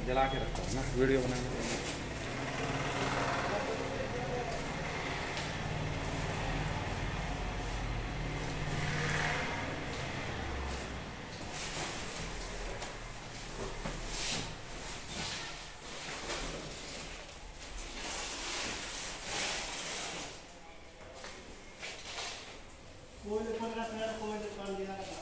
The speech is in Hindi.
जला के रखता हूँ ना वीडियो बनाने के लिए। कोई 15 मिनट कोई कर लिया।